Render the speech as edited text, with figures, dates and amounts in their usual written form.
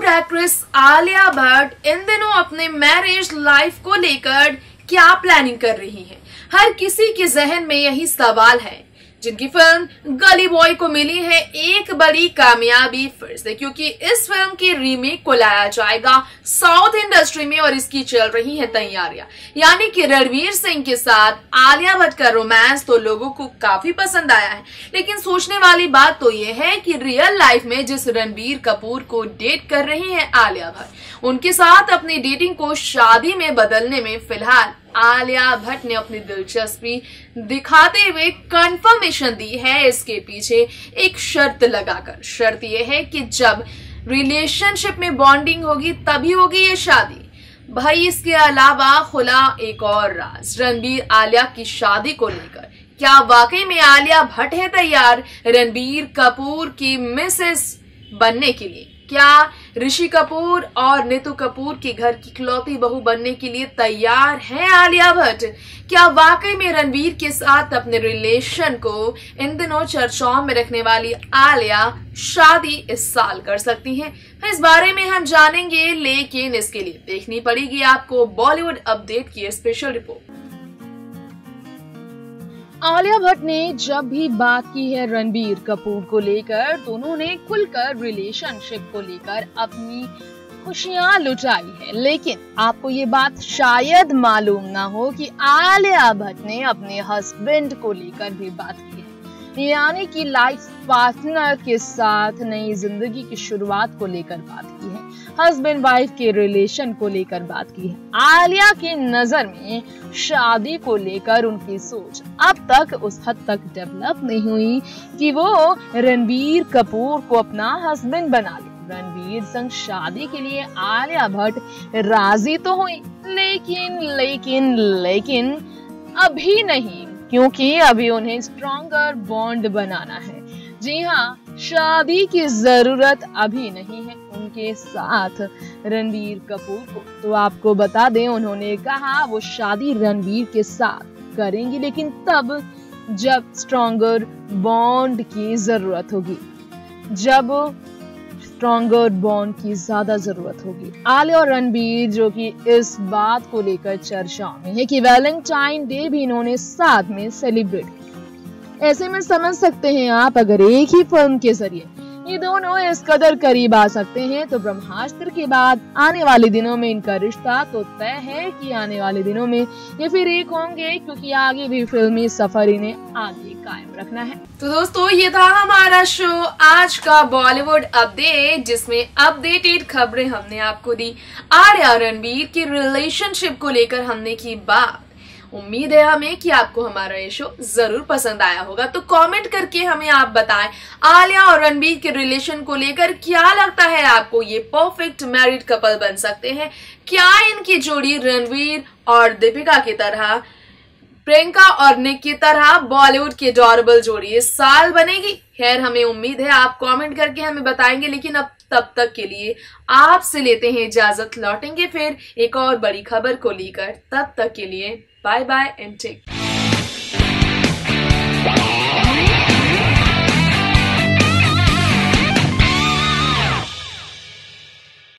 Actress Alia Bhatt इन दिनों अपने marriage life को लेकर क्या प्लानिंग कर रही हैं? हर किसी के जहन में यही सवाल है। जिनकी फिल्म गली बॉय को मिली है एक बड़ी कामयाबी फिर से, क्योंकि इस फिल्म की रीमेक को लाया जाएगा साउथ इंडस्ट्री में और इसकी चल रही है तैयारियां। यानी कि रणवीर सिंह के साथ आलिया भट्ट का रोमांस तो लोगों को काफी पसंद आया है, लेकिन सोचने वाली बात तो यह है कि रियल लाइफ में जिस रणबीर कपूर को डेट कर रही है आलिया भट्ट, उनके साथ अपनी डेटिंग को शादी में बदलने में फिलहाल आलिया भट्ट ने अपनी दिलचस्पी दिखाते हुए कंफर्मेशन दी है। इसके पीछे एक शर्त लगाकर, शर्त यह है कि जब रिलेशनशिप में बॉन्डिंग होगी तभी होगी ये शादी। भाई इसके अलावा खुला एक और राज रणबीर आलिया की शादी को लेकर। क्या वाकई में आलिया भट्ट है तैयार रणबीर कपूर की मिसेस बनने के लिए? क्या ऋषि कपूर और नीतू कपूर के घर की इकलौती बहू बनने के लिए तैयार है आलिया भट्ट? क्या वाकई में रणबीर के साथ अपने रिलेशन को इन दिनों चर्चाओं में रखने वाली आलिया शादी इस साल कर सकती हैं? इस बारे में हम जानेंगे, लेकिन इसके लिए देखनी पड़ेगी आपको बॉलीवुड अपडेट की स्पेशल रिपोर्ट। आलिया भट्ट ने जब भी बात की है रणबीर कपूर को लेकर तो उन्होंने खुलकर रिलेशनशिप को लेकर अपनी खुशियां लुटाई है। लेकिन आपको ये बात शायद मालूम ना हो कि आलिया भट्ट ने अपने हस्बैंड को लेकर भी बात की है, यानी कि लाइफ पार्टनर के साथ नई जिंदगी की शुरुआत को लेकर बात की है, हस्बैंड वाइफ के रिलेशन को लेकर बात की है। आलिया की नजर में शादी को लेकर उनकी सोच अब तक उस हद तक डेवलप नहीं हुई कि वो रणबीर कपूर को अपना हस्बैंड बना ले। रणबीर संग शादी के लिए आलिया भट्ट राजी तो हुई, लेकिन अभी नहीं, क्योंकि अभी उन्हें स्ट्रॉन्गर बॉन्ड बनाना है। जी हाँ, शादी की जरूरत अभी नहीं है उनके साथ रणबीर कपूर को। तो आपको बता दें, उन्होंने कहा वो शादी रणबीर के साथ करेंगी, लेकिन तब जब स्ट्रॉन्गर बॉन्ड की जरूरत होगी, जब स्ट्रॉन्गर बॉन्ड की ज्यादा जरूरत होगी। आलिया और रणबीर जो कि इस बात को लेकर चर्चाओं में है कि वैलेंटाइन डे भी इन्होंने साथ में सेलिब्रेट किया। ऐसे में समझ सकते हैं आप, अगर एक ही फिल्म के जरिए ये दोनों इस कदर करीब आ सकते हैं तो ब्रह्मास्त्र के बाद आने वाले दिनों में इनका रिश्ता तो तय है कि आने वाले दिनों में ये फिर एक होंगे, क्योंकि आगे भी फिल्मी सफर इन्हें आगे कायम रखना है। तो दोस्तों, ये था हमारा शो आज का बॉलीवुड अपडेट, जिसमें अपडेटेड खबरें हमने आपको दी। आलिया रणबीर के रिलेशनशिप को लेकर हमने की बात। उम्मीद है हमें कि आपको हमारा ये शो जरूर पसंद आया होगा। तो कमेंट करके हमें आप बताएं, आलिया और रणबीर के रिलेशन को लेकर क्या लगता है आपको? ये परफेक्ट मैरिड कपल बन सकते हैं क्या? इनकी जोड़ी रणवीर और दीपिका की तरह, प्रियंका और निक की तरह बॉलीवुड की अडोरेबल जोड़ी इस साल बनेगी? खैर, हमें उम्मीद है आप कमेंट करके हमें बताएंगे। लेकिन अब तब तक के लिए आपसे लेते हैं इजाजत, लौटेंगे फिर एक और बड़ी खबर को लेकर। तब तक के लिए बाय बाय एंड टेक।